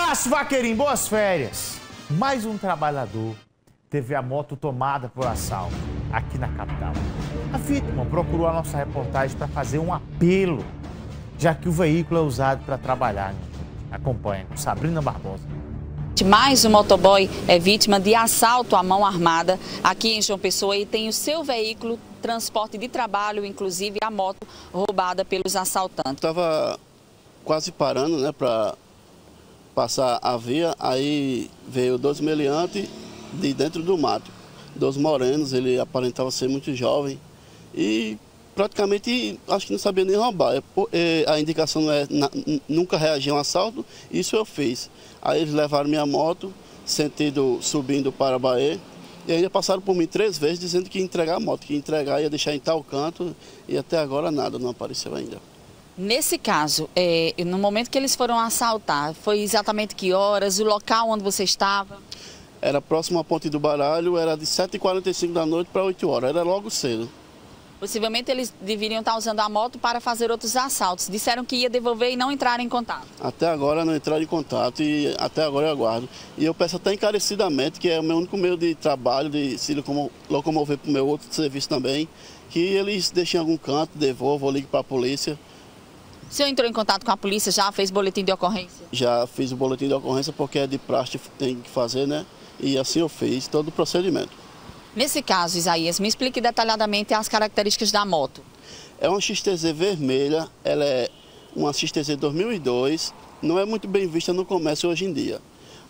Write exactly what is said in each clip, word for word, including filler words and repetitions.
abraço, vaqueirinho, boas férias. Mais um trabalhador teve a moto tomada por assalto aqui na capital. A vítima procurou a nossa reportagem para fazer um apelo, já que o veículo é usado para trabalhar. Acompanha com Sabrina Barbosa. Mais um motoboy é vítima de assalto à mão armada aqui em João Pessoa e tem o seu veículo, transporte de trabalho, inclusive a moto, roubada pelos assaltantes. Estava quase parando, né, para passar a via, aí veio dois meliantes de dentro do mato. Dois morenos, ele aparentava ser muito jovem e praticamente acho que não sabia nem roubar. A indicação não é nunca reagir a um assalto, isso eu fiz. Aí eles levaram minha moto, sentido subindo para a Bahia, e ainda passaram por mim três vezes dizendo que ia entregar a moto, que ia entregar, ia deixar em tal canto, e até agora nada, não apareceu ainda. Nesse caso, é, no momento que eles foram assaltar, foi exatamente que horas, o local onde você estava? Era próximo à Ponte do Baralho, era de sete e quarenta e cinco da noite para oito horas, era logo cedo. Possivelmente eles deveriam estar usando a moto para fazer outros assaltos. Disseram que ia devolver e não entraram em contato. Até agora não entraram em contato e até agora eu aguardo. E eu peço até encarecidamente, que é o meu único meio de trabalho, de se locomover para o meu outro serviço também, que eles deixem em algum canto, devolvam ou liguem para a polícia. O senhor entrou em contato com a polícia, já fez boletim de ocorrência? Já fiz o boletim de ocorrência porque é de praxe, tem que fazer, né? E assim eu fiz todo o procedimento. Nesse caso, Isaías, me explique detalhadamente as características da moto. É uma X T Z vermelha, ela é uma X T Z dois mil e dois, não é muito bem vista no comércio hoje em dia.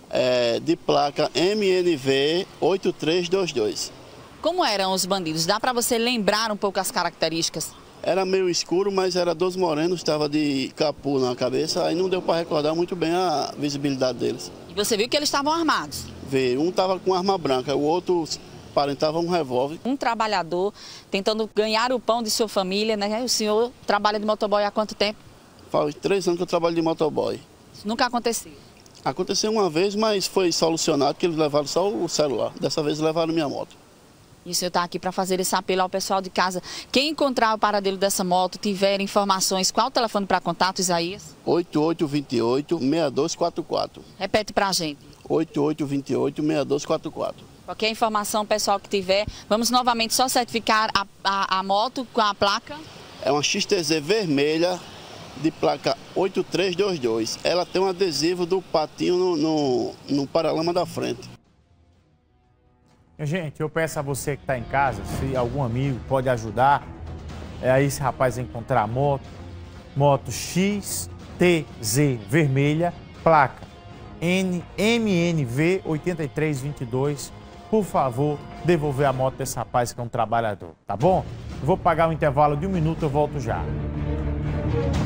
É de placa M N V oito três dois dois. Como eram os bandidos? Dá para você lembrar um pouco as características? Era meio escuro, mas era dois morenos, estava de capu na cabeça, aí não deu para recordar muito bem a visibilidade deles. E você viu que eles estavam armados? Vê, um estava com arma branca, o outro aparentava um revólver. Um trabalhador tentando ganhar o pão de sua família, né? O senhor trabalha de motoboy há quanto tempo? Faz três anos que eu trabalho de motoboy. Isso nunca aconteceu? Aconteceu uma vez, mas foi solucionado, que eles levaram só o celular. Dessa vez levaram minha moto. E o senhor está aqui para fazer esse apelo ao pessoal de casa. Quem encontrar o paradeiro dessa moto, tiver informações, qual o telefone para contato, Isaías? oito oito dois oito, seis dois quatro quatro. Repete para a gente. oito oito dois oito, seis dois quatro quatro. Qualquer informação, pessoal que tiver, vamos novamente só certificar a, a, a moto com a placa. É uma X T Z vermelha de placa oito três dois dois. Ela tem um adesivo do patinho no, no, no paralama da frente. Gente, eu peço a você que está em casa, se algum amigo pode ajudar, é aí esse rapaz a encontrar a moto, moto X T Z vermelha, placa M N V oito três dois dois. Por favor, devolver a moto desse rapaz que é um trabalhador, tá bom? Eu vou pagar um intervalo de um minuto, eu volto já.